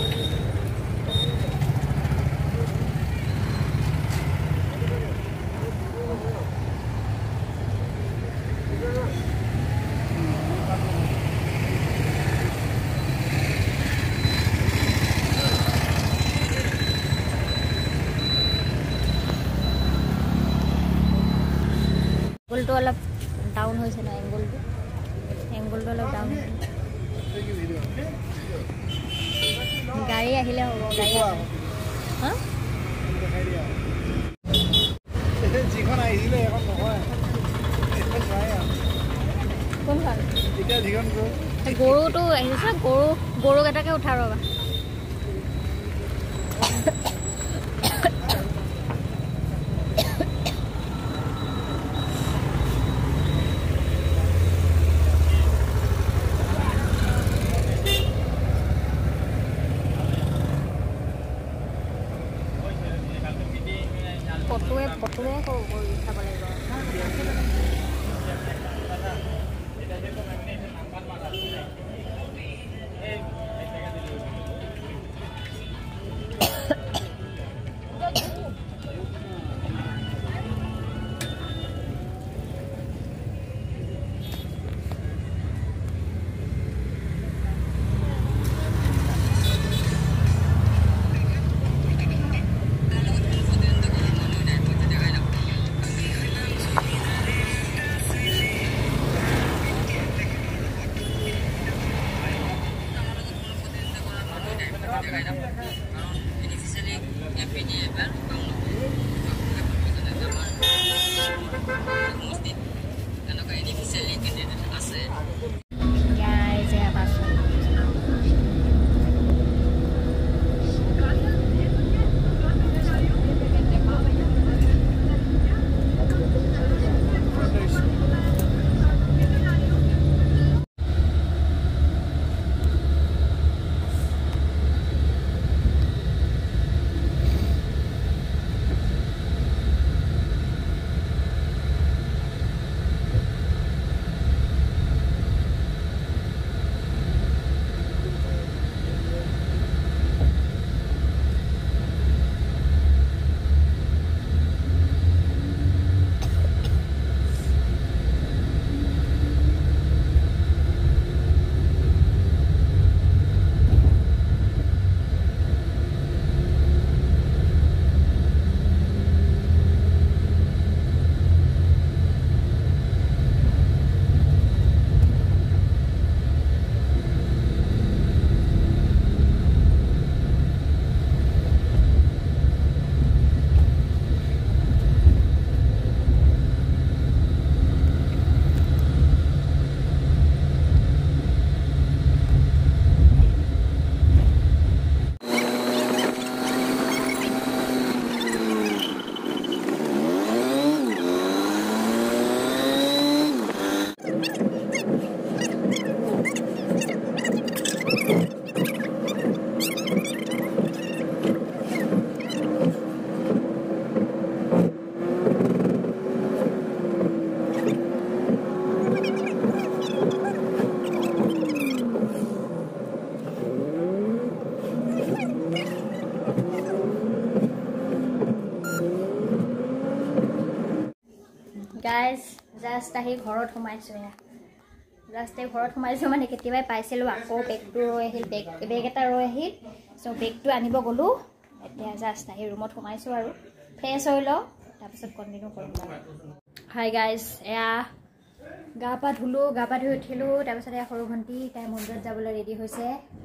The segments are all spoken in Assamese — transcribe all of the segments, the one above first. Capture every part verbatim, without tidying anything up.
এংগলটো অলপ ডাউন হৈছে ন এংগলটো এংগলটো অলপ ডাউন গাড়ী আহিলে হ'ব গাড়ী হা যিখন আহিছিলে এখন নহয় এখন নাই আৰু কোনখন এতিয়া যিখন গ'ল গৰুটো আহিছে গৰু গৰুকেইটাকে উঠা ৰ'বা ফটোৱে ফটোৱে কৰি চাব লাগিব গাইজ জাষ্ট আহি ঘৰত সোমাইছোঁ এয়া জাষ্ট এই ঘৰত সোমাইছোঁ মানে কেতিয়াবাই পাইছিলোঁ আকৌ বেগটো ৰৈ আহিল বেগ বেগ এটা ৰৈ আহিল চ' বেগটো আনিব গ'লোঁ এতিয়া জাষ্ট আহি ৰুমত সোমাইছোঁ আৰু ফ্ৰেছ হৈ লওঁ তাৰপিছত কণ্টিনিউ কৰিম হাই গাইজ এয়া গা পা ধুলোঁ গা পা ধুই উঠিলোঁ তাৰপিছত এয়া সৰু ভণ্টি তাই মন্দিৰত যাবলৈ ৰেডি হৈছে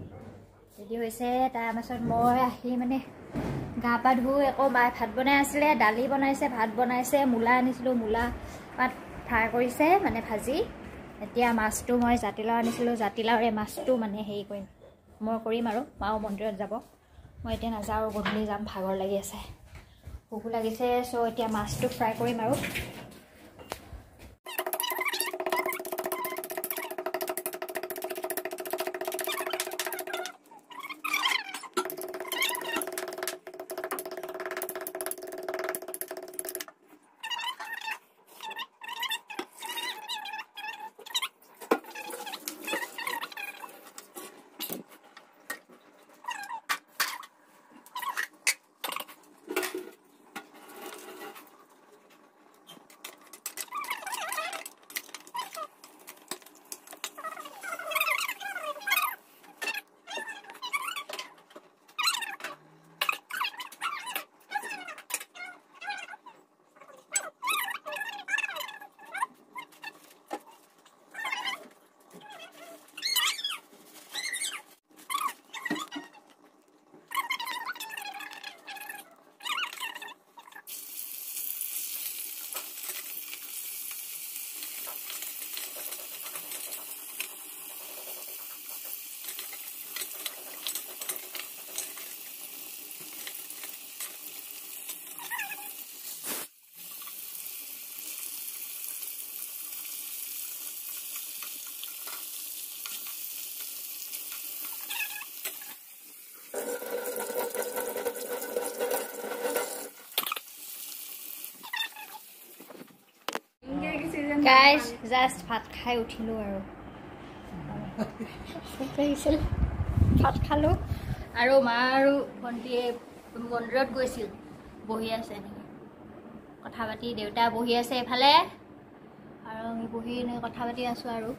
ৰেডি হৈছে তাৰপাছত মই আহি মানে গা পা ধুই আকৌ মায়ে ভাত বনাই আছিলে দালি বনাইছে ভাত বনাইছে মূলা আনিছিলোঁ মূলা পাত ফ্ৰাই কৰিছে মানে ভাজি এতিয়া মাছটো মই জাতিলাও আনিছিলোঁ জাতিলাওৰে মাছটো মানে হেৰি কৰিম মই কৰিম আৰু মাও মন্দিৰত যাব মই এতিয়া নাযাওঁ আৰু গধূলি যাম ভাগৰ লাগি আছে ভোকো লাগিছে চ' এতিয়া মাছটো ফ্ৰাই কৰিম আৰু গাইজ জাষ্ট ভাত খাই উঠিলোঁ আৰু ভাত খালোঁ আৰু মা আৰু ভণ্টিয়ে মন্দিৰত গৈছিল বহি আছে এনেকৈ কথা পাতি দেউতা বহি আছে এফালে আৰু আমি বহি এনেকৈ কথা পাতি আছোঁ আৰু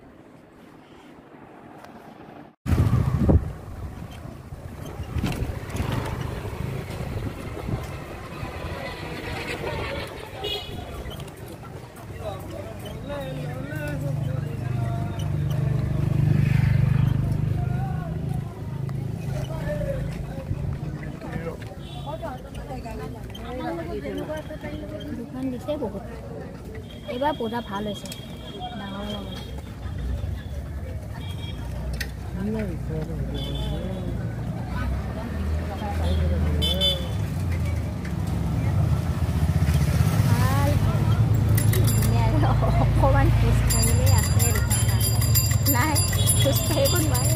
দোকান দিছে বহুত এইবাৰ পূজা ভাল হৈছে ডাঙৰ অকণমান খোজ কাঢ়িলেই আছে দোকান নাই খোজ কাঢ়িব নোৱাৰে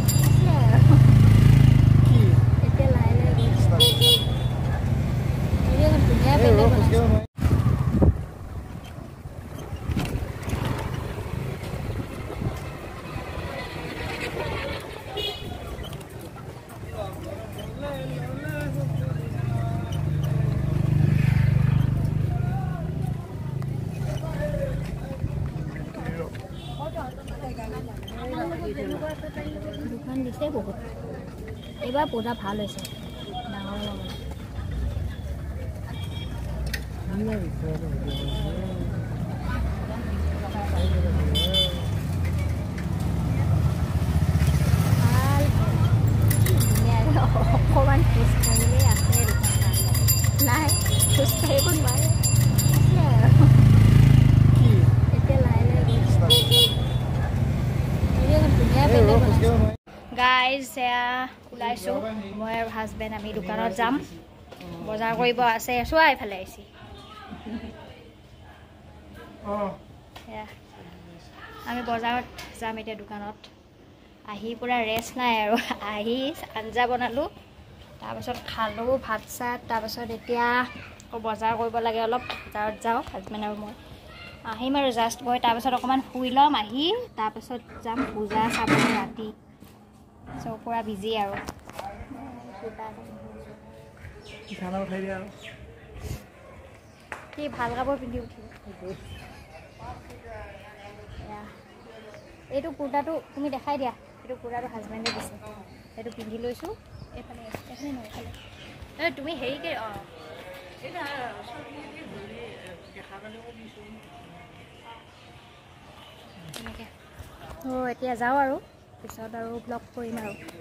এতিয়া লাহে লাহে ধুনীয়া পেণ্ডেল বনাইছে দোকান দিছে বহুত এইবাৰ পূজা ভাল হৈছে ডাঙৰ অকণমান খোজ কাঢ়িলেই আছে দোকান নাই খোজ কাঢ়িব নোৱাৰে এতিয়া লাহে লাহে ধুনীয়া পেণ্ডেল বনাইছে গাইজ এয়া ওলাইছোঁ মই আৰু হাজবেণ্ড আমি দোকানত যাম বজাৰ কৰিব আছে চোৱা এইফালে আহিছে সেয়া আমি বজাৰত যাম এতিয়া দোকানত আহি পূৰা ৰেষ্ট নাই আৰু আহি আঞ্জা বনালোঁ তাৰপাছত খালোঁ ভাত চাত তাৰপাছত এতিয়া আকৌ বজাৰ কৰিব লাগে অলপ বজাৰত যাওঁ হাজবেণ্ড আৰু মই আহিম আৰু জাষ্ট গৈ তাৰপাছত অকণমান শুই ল'ম আহি তাৰপাছত যাম পূজা চাবলৈ ৰাতি চব পূৰা বিজি আৰু কি ভাল কাপোৰ পিন্ধি উঠিব এইটো কুৰ্তাটো তুমি দেখাই দিয়া এইটো কুৰ্তাটো হাজবেণ্ডে দিছে এইটো পিন্ধি লৈছোঁ এইফালে এইফালে নহয় এইফালে এই তুমি হেৰিকে অঁ এনেকৈ অঁ এতিয়া যাওঁ আৰু পিছত আৰু ব্লগ কৰিম আৰু